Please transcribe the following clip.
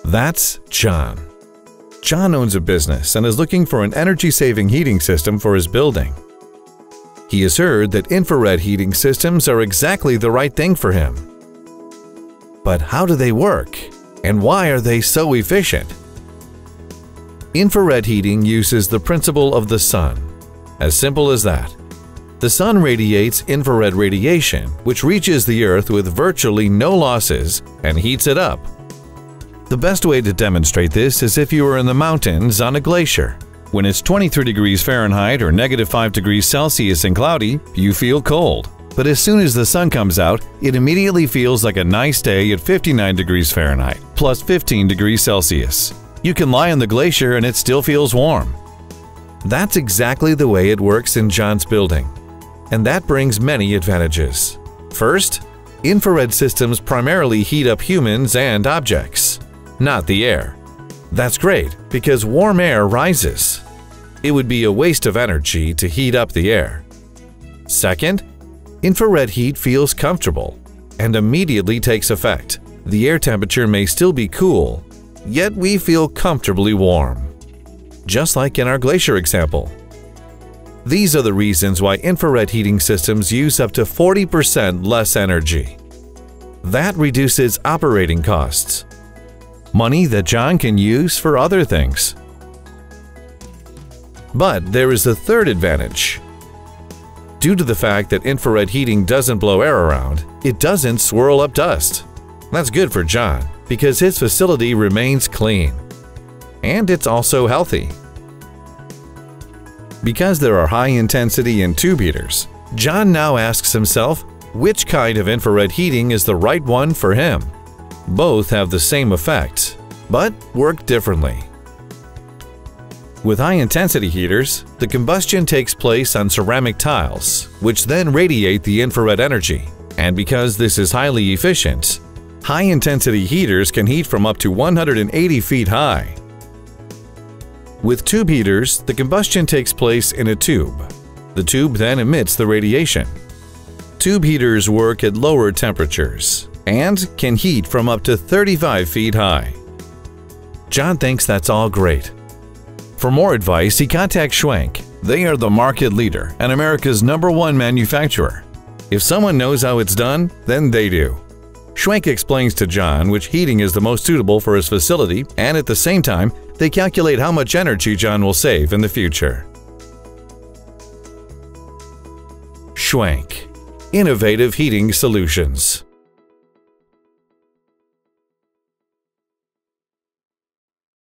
That's John. John owns a business and is looking for an energy-saving heating system for his building. He has heard that infrared heating systems are exactly the right thing for him. But how do they work? And why are they so efficient? Infrared heating uses the principle of the sun. As simple as that. The sun radiates infrared radiation, which reaches the Earth with virtually no losses and heats it up. The best way to demonstrate this is if you are in the mountains on a glacier. When it's 23 degrees Fahrenheit or -5 degrees Celsius and cloudy, you feel cold. But as soon as the sun comes out, it immediately feels like a nice day at 59 degrees Fahrenheit, plus 15 degrees Celsius. You can lie on the glacier and it still feels warm. That's exactly the way it works in John's building. And that brings many advantages. First, infrared systems primarily heat up humans and objects, not the air. That's great because warm air rises. It would be a waste of energy to heat up the air. Second, infrared heat feels comfortable and immediately takes effect. The air temperature may still be cool, yet we feel comfortably warm. Just like in our glacier example. These are the reasons why infrared heating systems use up to 40% less energy. That reduces operating costs, money that John can use for other things. But there is a third advantage. Due to the fact that infrared heating doesn't blow air around, it doesn't swirl up dust. That's good for John because his facility remains clean. And it's also healthy. Because there are high-intensity and tube heaters, John now asks himself which kind of infrared heating is the right one for him. Both have the same effect, but work differently. With high-intensity heaters, the combustion takes place on ceramic tiles, which then radiate the infrared energy. And because this is highly efficient, high-intensity heaters can heat from up to 180 feet high. With tube heaters, the combustion takes place in a tube. The tube then emits the radiation. Tube heaters work at lower temperatures and can heat from up to 35 feet high. John thinks that's all great. For more advice, he contacts Schwank. They are the market leader and America's #1 manufacturer. If someone knows how it's done, then they do. Schwank explains to John which heating is the most suitable for his facility, and at the same time, they calculate how much energy John will save in the future. Schwank. Innovative heating solutions.